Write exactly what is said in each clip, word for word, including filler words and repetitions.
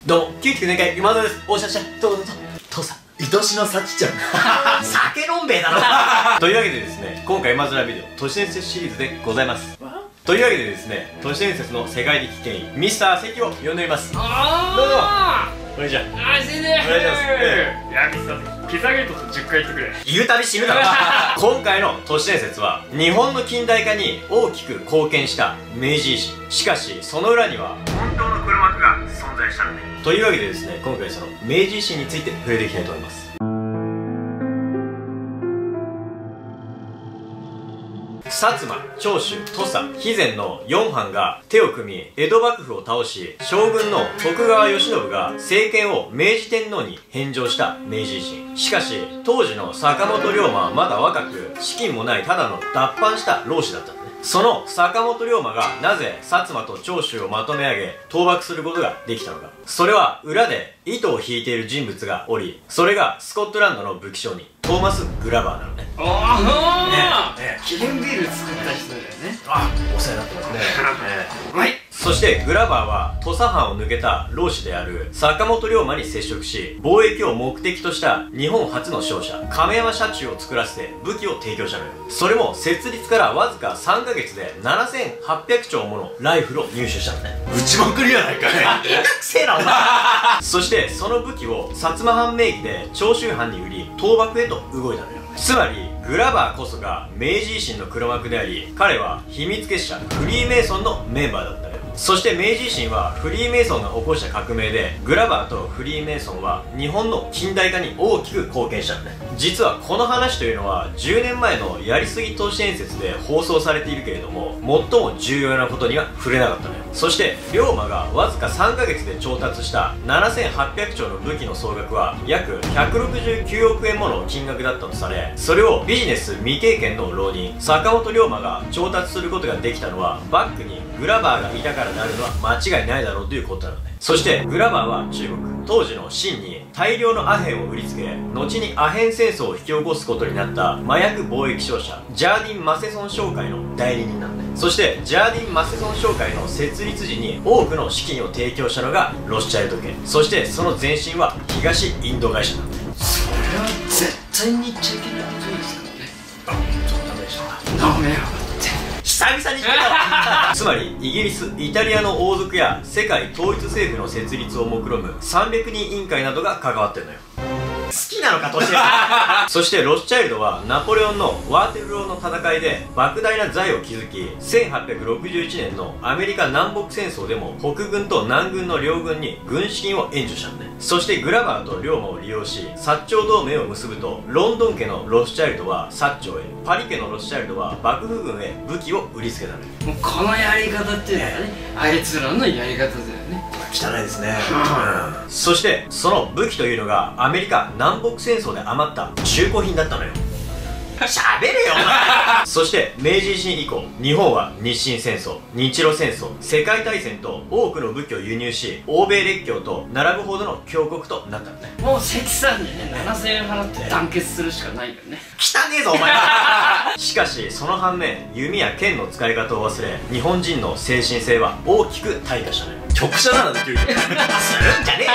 どうも、キューティー年会今田です。おしゃしゃ、どうぞどうぞ。父さん。 愛しの幸ちゃん。 酒飲んべえだろ。というわけでですね、今回今面ビデオ、都市伝説シリーズでございます。というわけでですね、都市伝説の世界的権威、ミスター関を呼んでみます。どうぞ。こんにちは。 あー、死ねー。 お願いします。 いや、ミスター関、ピザゲートとじゅっかい言ってくれ。 言うたび死ぬだろ。今回の都市伝説は、日本の近代化に大きく貢献した明治維新。しかし、その裏には、本当の黒幕が存在したのね。というわけでですね、今回その明治維新について触れていきたいと思います。薩摩、長州、土佐、肥前のよん藩が手を組み、江戸幕府を倒し、将軍の徳川慶喜が政権を明治天皇に返上した明治維新。しかし、当時の坂本龍馬はまだ若く、資金もないただの脱藩した浪士だったのね。その坂本龍馬がなぜ薩摩と長州をまとめ上げ、倒幕することができたのか。それは裏で糸を引いている人物がおり、それがスコットランドの武器商人、トーマス・グラバーなのね。 ああ、 ねえ、 記念ビール作った人だよね。 あ、お世話になってますね。 はい。 そしてグラバーは土佐藩を抜けた浪士である坂本龍馬に接触し、貿易を目的とした日本初の商社、亀山社中を作らせて武器を提供したのよ。それも設立からわずかさんかげつでななせんはっぴゃくちょうものライフルを入手したのね。 打ちまくりやないかね。 えかくせえなお前。そしてその武器を薩摩藩名義で長州藩に売り、倒幕へと動いたのよ。つまりグラバーこそが明治維新の黒幕であり、彼は秘密結社フリーメイソンのメンバーだったのよ。そして明治維新はフリーメイソンが起こした革命で、グラバーとフリーメイソンは日本の近代化に大きく貢献したのね。実はこの話というのはじゅうねんまえのやりすぎ都市伝説で放送されているけれども、最も重要なことには触れなかったのよ。そして龍馬がわずかさんかげつで調達したななせんはっぴゃくちょうの武器の総額は約ひゃくろくじゅうきゅうおくえんもの金額だったとされ、それをビジネス未経験の浪人坂本龍馬が調達することができたのは、バックにグラバーがいたからなるのは間違いないだろうということなのね。そしてグラバーは中国当時の清に大量のアヘンを売りつけ、後にアヘン戦争を引き起こすことになった麻薬貿易商社ジャーディン・マセソン商会の代理人なのね。そしてジャーディン・マセソン商会の設立時に多くの資金を提供したのがロスチャイルド家。そしてその前身は東インド会社なんだよ。 それは絶対に言っちゃいけないことですからね。 あ、ちょっとダメでした。 ダメよ。 久々に言ったつまりイギリス、イタリアの王族や世界統一政府の設立を目論むさんびゃくにん委員会などが関わってるのよ。好きなのか、年は。そしてロスチャイルドはナポレオンのワーテルローの戦いで莫大な財を築き、せんはっぴゃくろくじゅういちねんのアメリカ南北戦争でも北軍と南軍の両軍に軍資金を援助したのね。そしてグラバーと龍馬を利用し薩長同盟を結ぶと、ロンドン家のロスチャイルドは薩長へ、パリ家のロスチャイルドは幕府軍へ武器を売りつけたのよ。 もうこのやり方っていうのはね、あいつらのやり方だよね。 汚いですね。うん、そしてその武器というのがアメリカ南北戦争で余った中古品だったのよ。喋れよお前。そして明治維新以降、日本は日清戦争、日露戦争、世界大戦と多くの武器を輸入し、欧米列強と並ぶほどの強国となったのね。 もう関さんにね、ななせんえん払って団結するしかないよね。 汚ねえぞお前。しかしその反面、弓や剣の使い方を忘れ、日本人の精神性は大きく退化したのよ。 局者なんだ急に。するんじゃねえよ。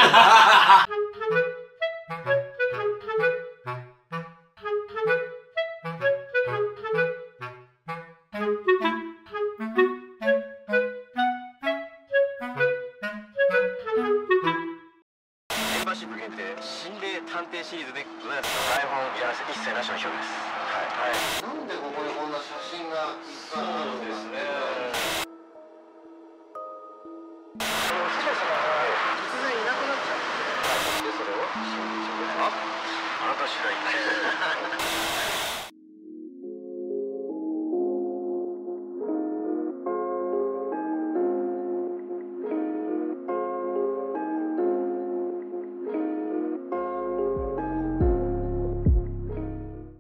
限定心霊探偵シリーズでございます。台本やらせ一切なしの表です。はい、はい、なんでここにこんな写真がいっぱいあるんですね。その失礼様が突然いなくなっちゃって、でそれを信じてくれた。あなた次第。